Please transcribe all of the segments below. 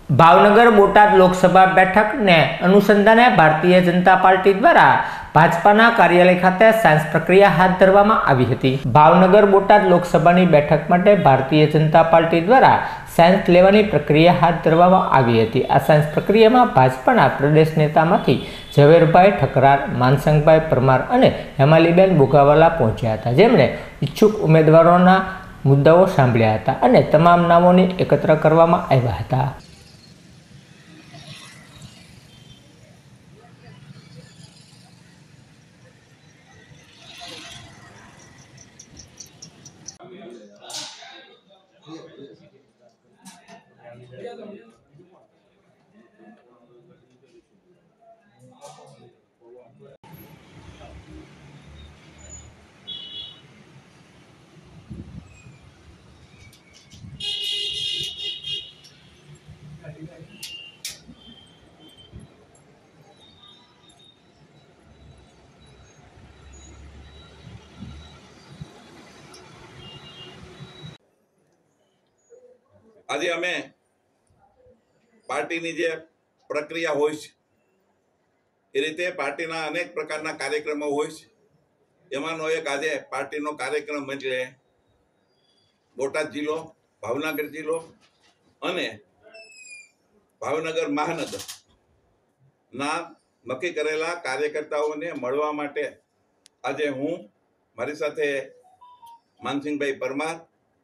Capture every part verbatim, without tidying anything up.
ભાવનગર બોટાદ લોકસભા બેઠકને અનુસંધાને ભારતીય જનતા પાર્ટી દ્વારા ભાજપાના કાર્યાલય ખાતે સાયન્સ પ્રક્રિયા હાથ ધરવામાં આવી હતી। ભાવનગર બોટાદ લોકસભાની બેઠક માટે ભારતીય જનતા પાર્ટી દ્વારા સાયન્સ લેવાની પ્રક્રિયા હાથ ધરવામાં આવી હતી। આ સાયન્સ પ્રક્રિયામાં ભાજપાના પ્રદેશ નેતામાંથી ઝવેરભાઈ ઠકરાર, માનસંગભાઈ પરમાર અને હેમાલીબેન બોઘાવાલા પહોંચ્યા હતા, જેમણે ઈચ્છુક ઉમેદવારોના મુદ્દાઓ સાંભળ્યા હતા અને તમામ નામોને એકત્ર કરવામાં આવ્યા હતા। આજે અમે પાર્ટીની જે પ્રક્રિયા હોય છે એ રીતે પાર્ટીના અનેક પ્રકારના કાર્યક્રમો હોય છે। એમાંનો એક આજે પાર્ટીનો કાર્યક્રમ એટલે બોટાદ જિલ્લો, ભાવનગર જિલ્લો અને ભાવનગર મહાનગર ના નક્કી કરેલા કાર્યકર્તાઓને મળવા માટે આજે હું, મારી સાથે માનસિંગભાઈ પરમાર,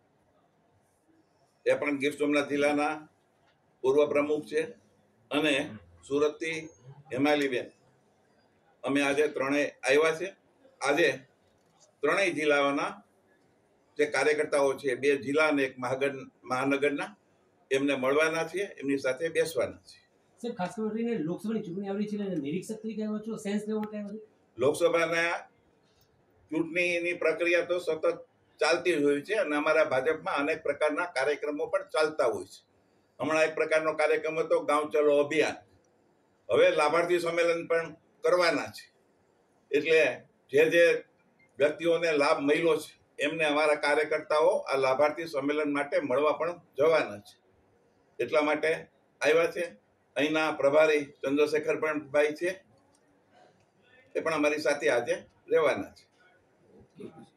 એ પણ ગીર સોમનાથ જિલ્લાના પૂર્વ પ્રમુખ છે, અને સુરતથી હેમાલીબેન, અમે આજે ત્રણેય આવ્યા છે। આજે ત્રણેય જિલ્લાઓના જે કાર્યકર્તાઓ છે, બે જિલ્લા અને એક મહાનગર મહાનગરના, એમને મળવાના છે, એમની સાથે બેસવાના છે। સર, ખાસ કરીને લોકસભાની ચૂંટણી આવી છે એટલે નિરીક્ષક તરીકે આવ્યો છો, સેન્સ લેવા માટે આવ્યો છો? લોકસભાના ચૂંટણીની પ્રક્રિયા તો સતત ચાલતી જ હોય છે અને અમારા ભાજપમાં અનેક પ્રકારના કાર્યક્રમો પણ ચાલતા હોય છે। હમણાં એક પ્રકારનો કાર્યક્રમ હતો ગાંવ ચલો અભિયાન, હવે લાભાર્થી સંમેલન પણ કરવાના છે। એટલે જે જે વ્યક્તિઓને લાભ મળ્યો છે એમને અમારા કાર્યકર્તાઓ આ લાભાર્થી સંમેલન માટે મળવા પણ જવાના છે, એટલા માટે આવ્યા છે। અહીંના પ્રભારી ચંદ્રશેખર પણ ભાઈ છે, એ પણ અમારી સાથે આજે રહેવાના છે।